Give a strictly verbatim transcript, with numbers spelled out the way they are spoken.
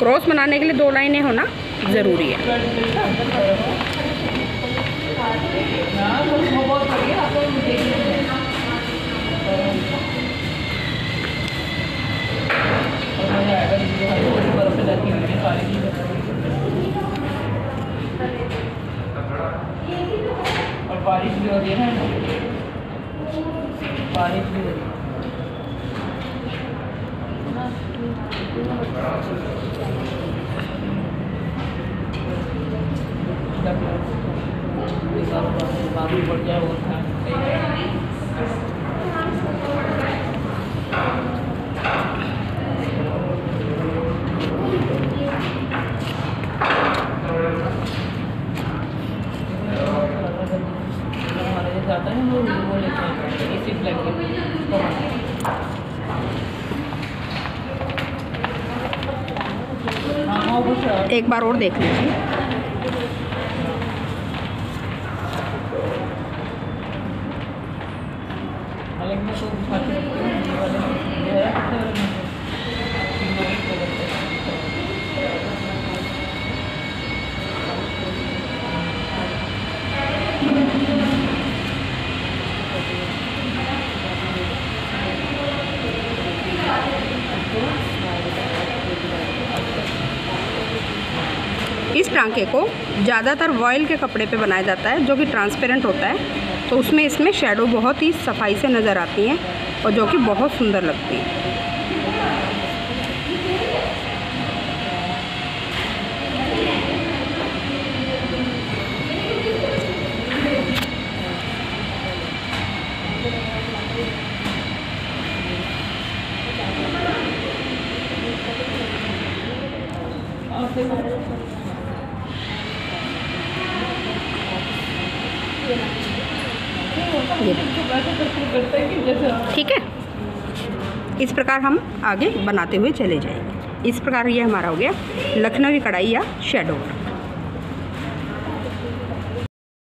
Cross बनाने के लिए दो लाइनें होना ज़रूरी है। और बारिश भी हो रही है ना, बारिश भी हो रही है। बाबू बढ़ जाए वो था जाता है वो वो लेते हैं इसी फ्लैग के। एक बार और देख लीजिए। इस टांके को ज़्यादातर वॉयल के कपड़े पे बनाया जाता है जो कि ट्रांसपेरेंट होता है, तो उसमें इसमें शेडो बहुत ही सफाई से नज़र आती हैं और जो कि बहुत सुंदर लगती है। ठीक है, इस प्रकार हम आगे बनाते हुए चले जाएंगे। इस प्रकार ये हमारा हो गया लखनवी कढ़ाई या शेडो।